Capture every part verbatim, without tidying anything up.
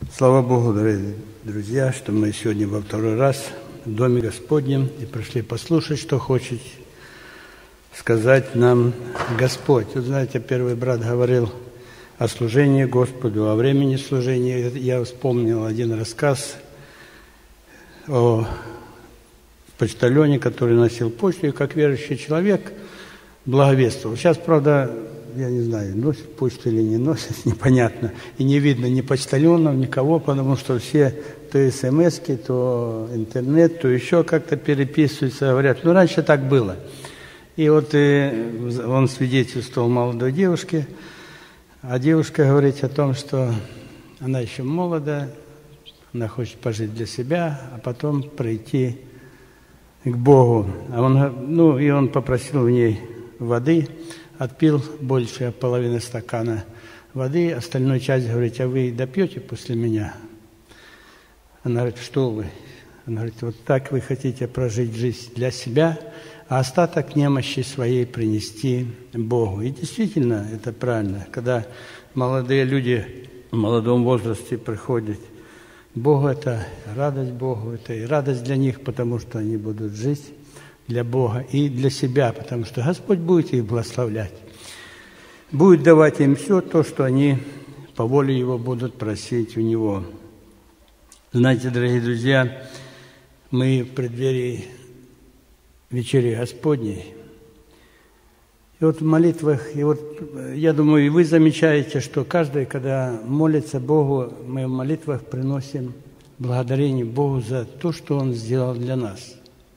Слава Богу, дорогие друзья, что мы сегодня во второй раз в Доме Господнем и пришли послушать, что хочет сказать нам Господь. Вы знаете, первый брат говорил о служении Господу, о времени служения. Я вспомнил один рассказ о почтальоне, который носил почту, и как верующий человек благовествовал. Сейчас, правда, я не знаю, носит почту или не носит, непонятно. И не видно ни почтальонов, никого, потому что все то смс-ки, то интернет, то еще как-то переписываются, говорят. Ну, раньше так было. И вот и он свидетельствовал молодой девушке, а девушка говорит о том, что она еще молода, она хочет пожить для себя, а потом прийти к Богу. А он, ну, и он попросил в ней воды, отпил больше половины стакана воды, остальную часть говорит: а вы допьете после меня? Она говорит: что вы? Она говорит: вот так вы хотите прожить жизнь для себя, а остаток немощи своей принести Богу. И действительно, это правильно. Когда молодые люди в молодом возрасте приходят к Богу, это радость Богу, это и радость для них, потому что они будут жить для Бога и для себя, потому что Господь будет их благословлять, будет давать им все то, что они по воле Его будут просить у Него. Знаете, дорогие друзья, мы в преддверии вечери Господней, и вот в молитвах, и вот я думаю, и вы замечаете, что каждый, когда молится Богу, мы в молитвах приносим благодарение Богу за то, что Он сделал для нас.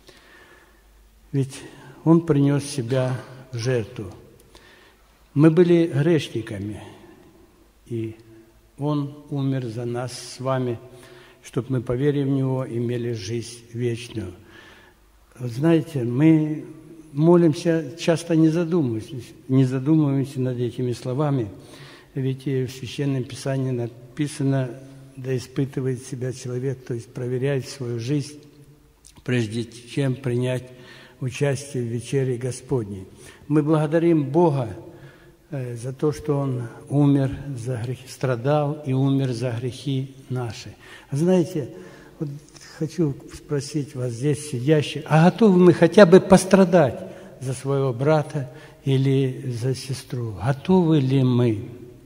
Ведь Он принес себя в жертву. Мы были грешниками, и Он умер за нас с вами, чтобы мы, поверив в Него, имели жизнь вечную. Знаете, мы молимся, часто не задумываемся, не задумываемся над этими словами, ведь в Священном Писании написано: да испытывает себя человек, то есть проверяет свою жизнь, прежде чем принять участие в вечере Господней. Мы благодарим Бога за то, что Он умер за грехи, страдал и умер за грехи наши. Знаете, вот хочу спросить вас здесь сидящих, а готовы мы хотя бы пострадать за своего брата или за сестру? Готовы ли мы?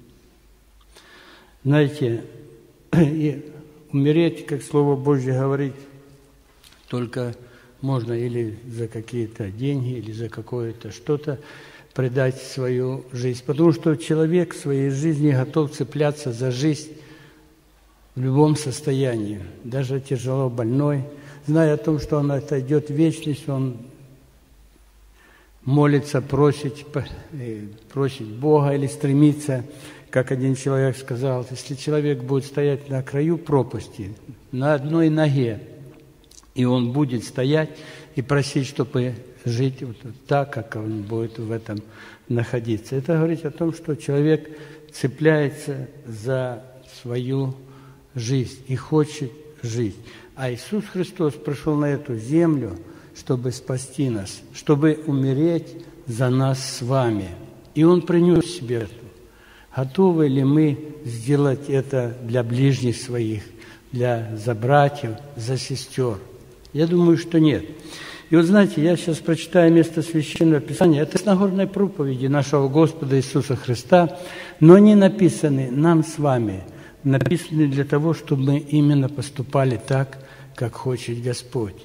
Знаете, и умереть, как Слово Божье говорит, только можно или за какие-то деньги, или за какое-то что-то предать свою жизнь. Потому что человек в своей жизни готов цепляться за жизнь в любом состоянии. Даже тяжело больной, зная о том, что он отойдет в вечность, он молится, просит, просит Бога или стремится, как один человек сказал: если человек будет стоять на краю пропасти, на одной ноге, и он будет стоять и просить, чтобы жить вот так, как он будет в этом находиться. Это говорит о том, что человек цепляется за свою жизнь и хочет жить. А Иисус Христос пришел на эту землю, чтобы спасти нас, чтобы умереть за нас с вами. И Он принес себе это. Готовы ли мы сделать это для ближних своих, для за братьев, за сестер? Я думаю, что нет. И вот знаете, я сейчас прочитаю место Священного Писания. Это с Нагорной проповеди нашего Господа Иисуса Христа, но они написаны нам с вами, написаны для того, чтобы мы именно поступали так, как хочет Господь.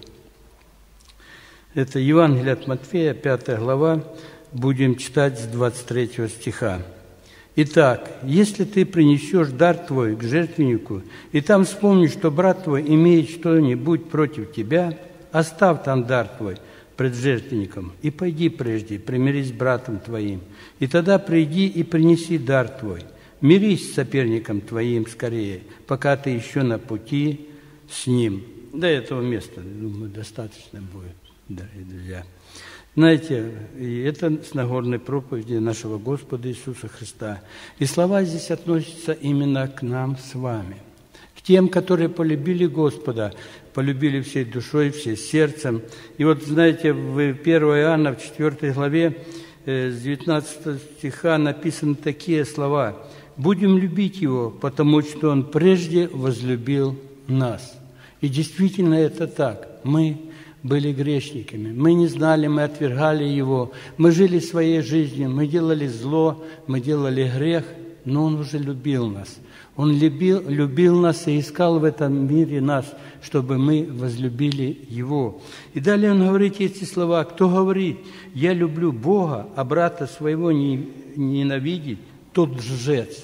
Это Евангелие от Матфея, пятая глава, будем читать с двадцать третьего стиха. «Итак, если ты принесешь дар твой к жертвеннику, и там вспомнишь, что брат твой имеет что-нибудь против тебя, оставь там дар твой пред жертвенником, и пойди прежде, примирись с братом твоим, и тогда приди и принеси дар твой. Мирись с соперником твоим скорее, пока ты еще на пути с ним». До этого места, думаю, достаточно будет, дорогие друзья. Знаете, и это с Нагорной проповеди нашего Господа Иисуса Христа. И слова здесь относятся именно к нам с вами, к тем, которые полюбили Господа, полюбили всей душой, всем сердцем. И вот, знаете, в первое Иоанна, в четвёртой главе, с девятнадцатого стиха написаны такие слова: будем любить Его, потому что Он прежде возлюбил нас. И действительно это так. Мы были грешниками. Мы не знали, мы отвергали Его. Мы жили своей жизнью, мы делали зло, мы делали грех, но Он уже любил нас. Он любил, любил нас и искал в этом мире нас, чтобы мы возлюбили Его. И далее Он говорит эти слова: «Кто говорит, я люблю Бога, а брата своего не, ненавидит, тот лжец.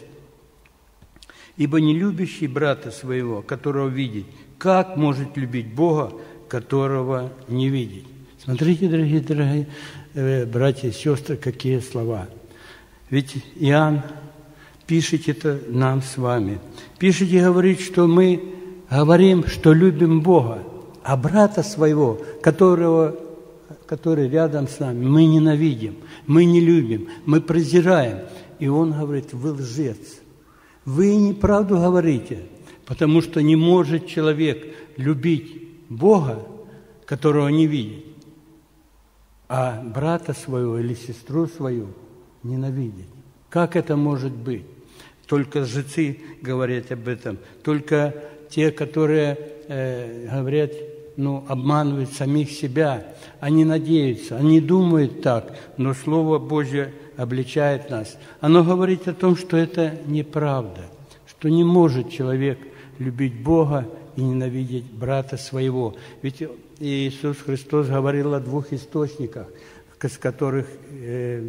Ибо не любящий брата своего, которого видит, как может любить Бога, которого не видит?» Смотрите, дорогие, дорогие э, братья и сестры, какие слова. Ведь Иоанн пишет это нам с вами. Пишет и говорит, что мы говорим, что любим Бога, а брата своего, которого, который рядом с нами, мы ненавидим, мы не любим, мы презираем. И он говорит: вы лжец, вы неправду говорите, потому что не может человек любить Бога, которого не видит, а брата своего или сестру свою ненавидеть. Как это может быть? Только лжецы говорят об этом, только те, которые э, говорят, ну, обманывают самих себя, они надеются, они думают так, но Слово Божье обличает нас. Оно говорит о том, что это неправда, что не может человек любить Бога и ненавидеть брата своего. Ведь Иисус Христос говорил о двух источниках, с которых, э,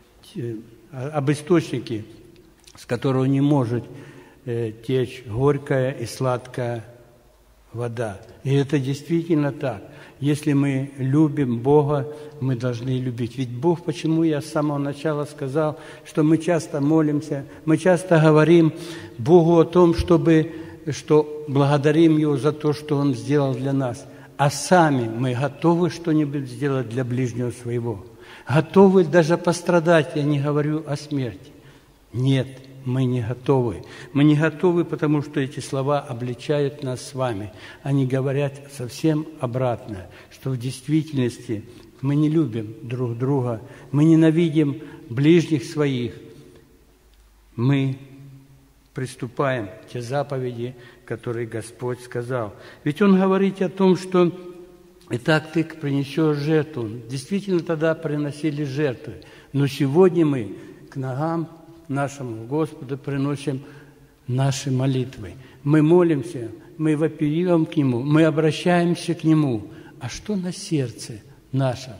об источнике, с которого не может э, течь горькая и сладкая вода. И это действительно так. Если мы любим Бога, мы должны любить. Ведь Бог, почему я с самого начала сказал, что мы часто молимся, мы часто говорим Богу о том, чтобы, что благодарим Его за то, что Он сделал для нас. А сами мы готовы что-нибудь сделать для ближнего своего. Готовы даже пострадать, я не говорю о смерти. Нет, мы не готовы. Мы не готовы, потому что эти слова обличают нас с вами. Они говорят совсем обратно, что в действительности мы не любим друг друга, мы ненавидим ближних своих. Мы приступаем к те заповеди, которые Господь сказал. Ведь Он говорит о том, что «Итак, ты принесешь жертву». Действительно, тогда приносили жертвы. Но сегодня мы к ногам нашему Господу приносим наши молитвы. Мы молимся, мы вопием к Нему, мы обращаемся к Нему. А что на сердце нашем?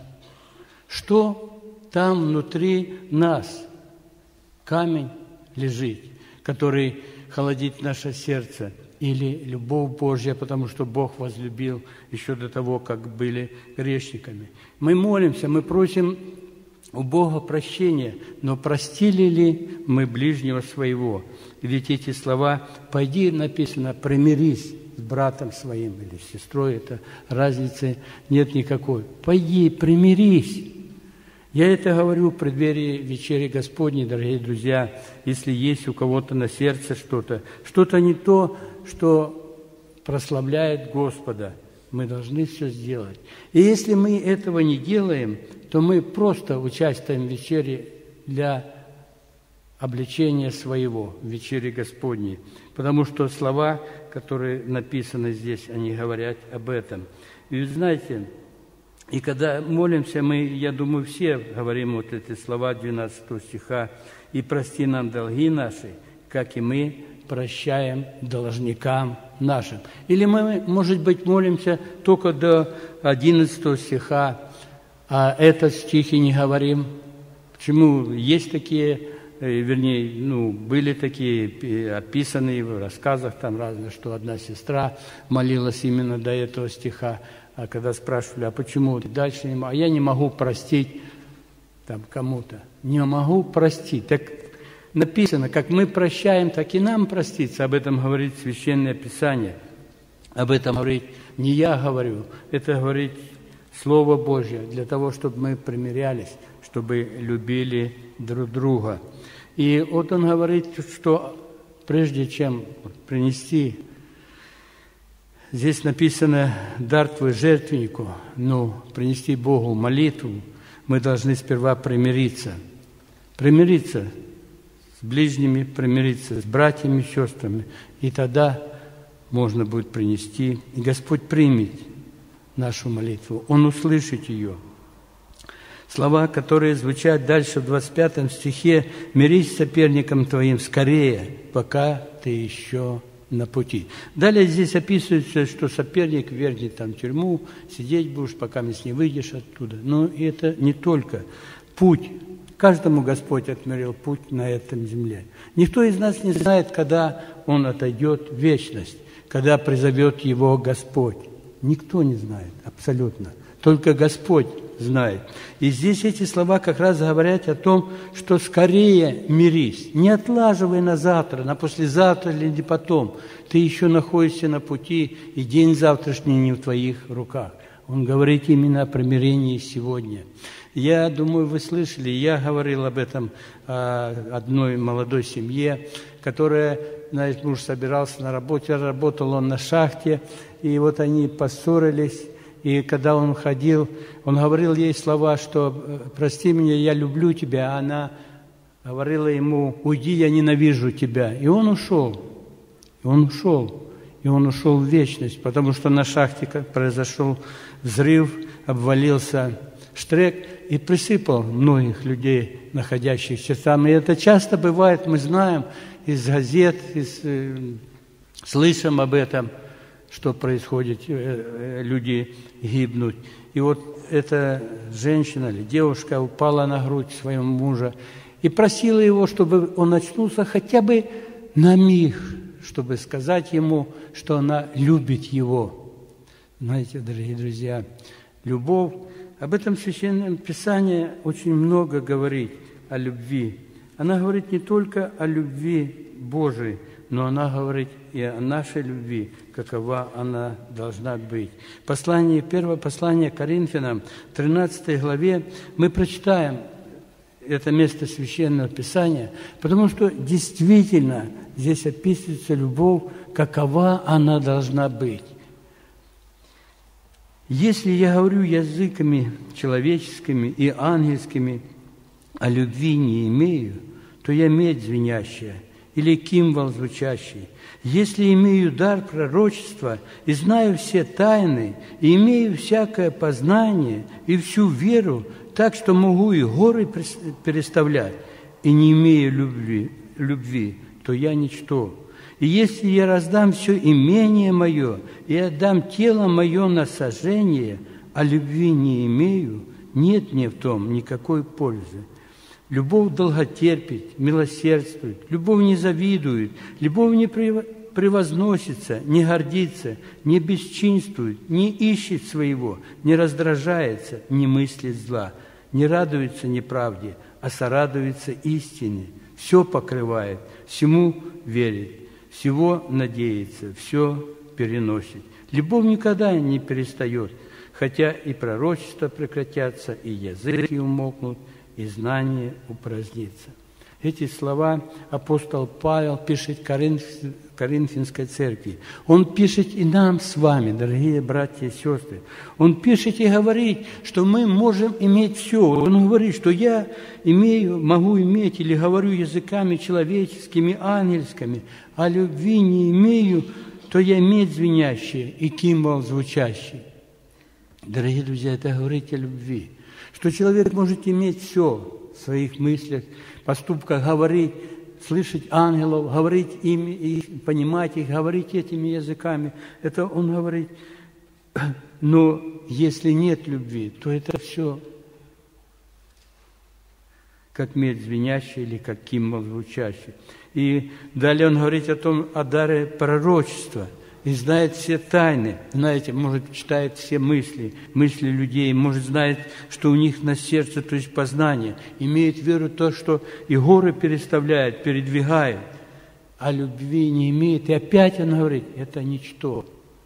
Что там внутри нас? Камень лежит, который холодит наше сердце, или любовь Божья, потому что Бог возлюбил еще до того, как были грешниками. Мы молимся, мы просим у Бога прощения, но простили ли мы ближнего своего? Ведь эти слова «пойди» написано «примирись с братом своим» или с сестрой, это разницы нет никакой. «Пойди, примирись». Я это говорю в преддверии вечери Господней, дорогие друзья, если есть у кого-то на сердце что-то, что-то не то, что прославляет Господа, мы должны все сделать. И если мы этого не делаем, то мы просто участвуем в вечере для обличения своего, в вечере Господней. Потому что слова, которые написаны здесь, они говорят об этом. И знаете, и когда молимся, мы, я думаю, все говорим вот эти слова двенадцатого стиха: «И прости нам долги наши, как и мы прощаем должникам нашим». Или мы, может быть, молимся только до одиннадцатого стиха, а этот стих и не говорим. Почему? Есть такие, вернее, ну, были такие описанные в рассказах там разные, что одна сестра молилась именно до этого стиха, а когда спрашивали, а почему дальше не могу, а я не могу простить там кому-то. Не могу простить. Так написано, как мы прощаем, так и нам проститься. Об этом говорит Священное Писание. Об этом говорит не я говорю, это говорит Слово Божье, для того, чтобы мы примирялись, чтобы любили друг друга. И вот он говорит, что прежде чем принести, здесь написано «дар твой жертвеннику», ну, принести Богу молитву, мы должны сперва примириться. Примириться с ближними, примириться с братьями и сестрами. И тогда можно будет принести, и Господь примет нашу молитву, Он услышит ее. Слова, которые звучат дальше в двадцать пятом стихе: «Мирись с соперником твоим скорее, пока ты еще на пути». Далее здесь описывается, что соперник вернет там в тюрьму, сидеть будешь, пока не выйдешь оттуда. Но это не только путь. Каждому Господь отмерил путь на этом земле. Никто из нас не знает, когда он отойдет в вечность, когда призовет его Господь. Никто не знает, абсолютно. Только Господь знает. И здесь эти слова как раз говорят о том, что скорее мирись. Не отлаживай на завтра, на послезавтра или не потом. Ты еще находишься на пути, и день завтрашний не в твоих руках. Он говорит именно о примирении сегодня. Я думаю, вы слышали, я говорил об этом о одной молодой семье, которая, знаете, муж собирался на работе, работал он на шахте, и вот они поссорились, и когда он ходил, он говорил ей слова, что «прости меня, я люблю тебя», а она говорила ему «уйди, я ненавижу тебя». И он ушел, и он ушел, и он ушел в вечность, потому что на шахте произошел взрыв, обвалился штрек и присыпал многих людей, находящихся там. И это часто бывает, мы знаем из газет, из, э, слышим об этом, что происходит, э, люди гибнут. И вот эта женщина или девушка упала на грудь своего мужа и просила его, чтобы он очнулся хотя бы на миг, чтобы сказать ему, что она любит его. Знаете, дорогие друзья, любовь, об этом Священном Писании очень много говорит о любви. Она говорит не только о любви Божией, но она говорит и о нашей любви, какова она должна быть. Послание, первое послание Коринфянам, тринадцатой главе, мы прочитаем это место Священного Писания, потому что действительно здесь описывается любовь, какова она должна быть. «Если я говорю языками человеческими и ангельскими, а любви не имею, то я медь звенящая или кимвал звучащий. Если имею дар пророчества и знаю все тайны, и имею всякое познание и всю веру, так что могу и горы переставлять, и не имею любви, любви, то я ничто. И если я раздам все имение мое и отдам тело мое на сожжение, а любви не имею, нет мне в том никакой пользы. Любовь долготерпит, милосердствует, любовь не завидует, любовь не превозносится, не гордится, не бесчинствует, не ищет своего, не раздражается, не мыслит зла, не радуется неправде, а сорадуется истине, все покрывает, всему верит, всего надеется, все переносит. Любовь никогда не перестает, хотя и пророчества прекратятся, и языки умолкнут, и знание упразднится. Эти слова апостол Павел пишет Коринфянской церкви. Он пишет и нам с вами, дорогие братья и сестры. Он пишет и говорит, что мы можем иметь все. Он говорит, что я имею, могу иметь или говорю языками человеческими, ангельскими, а любви не имею, то я медь звенящая и кимвал звучащий. Дорогие друзья, это говорит о любви. Что человек может иметь все в своих мыслях, поступках, говорить, слышать ангелов, говорить ими, и понимать их, говорить этими языками. Это он говорит. Но если нет любви, то это все как медь звенящий или как кимвал звучащий. И далее он говорит о том, о даре пророчества. И знает все тайны, знаете, может, читает все мысли, мысли людей, может, знает, что у них на сердце, то есть познание, имеет веру в то, что и горы переставляет, передвигает, а любви не имеет. И опять он говорит, это ничто.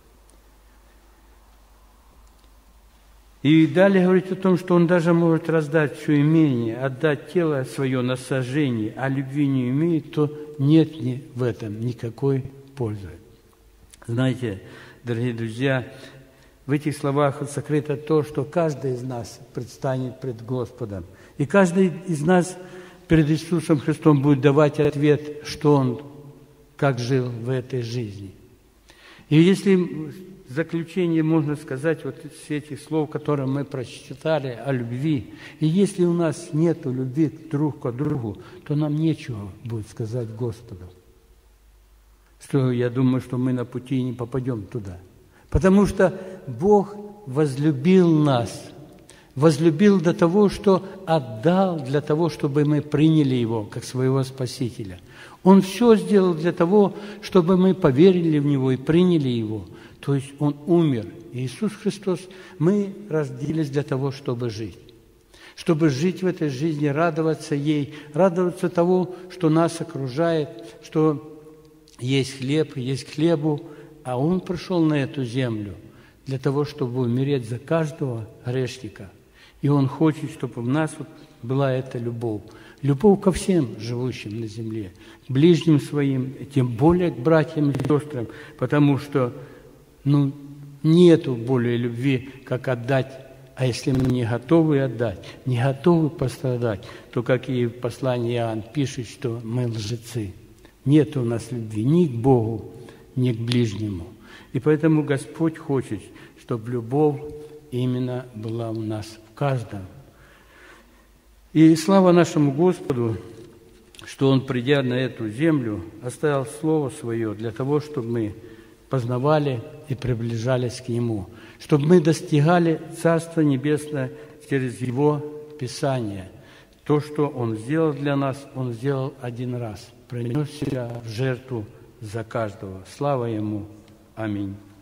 И далее говорит о том, что он даже может раздать все имение, отдать тело свое на сожжение, а любви не имеет, то нет ни в этом никакой пользы. Знаете, дорогие друзья, в этих словах сокрыто то, что каждый из нас предстанет пред Господом. И каждый из нас перед Иисусом Христом будет давать ответ, что Он, как жил в этой жизни. И если в заключение можно сказать вот из этих слов, которые мы прочитали о любви, и если у нас нет любви друг к другу, то нам нечего будет сказать Господу. Что я думаю, что мы на пути не попадем туда. Потому что Бог возлюбил нас, возлюбил до того, что отдал для того, чтобы мы приняли Его как своего Спасителя. Он все сделал для того, чтобы мы поверили в Него и приняли Его. То есть Он умер. Иисус Христос, мы родились для того, чтобы жить. Чтобы жить в этой жизни, радоваться ей, радоваться того, что нас окружает, что есть хлеб, есть хлебу, а Он пришел на эту землю для того, чтобы умереть за каждого грешника. И Он хочет, чтобы в нас вот была эта любовь. Любовь ко всем живущим на земле, к ближним своим, тем более к братьям и сестрам, потому что ну, нету более любви, как отдать. А если мы не готовы отдать, не готовы пострадать, то, как и в послании Иоанн пишет, что мы лжецы. Нет у нас любви ни к Богу, ни к ближнему. И поэтому Господь хочет, чтобы любовь именно была у нас в каждом. И слава нашему Господу, что Он, придя на эту землю, оставил Слово Свое для того, чтобы мы познавали и приближались к Нему, чтобы мы достигали Царства Небесное через Его Писание. То, что Он сделал для нас, Он сделал один раз, принес себя в жертву за каждого. Слава Ему! Аминь.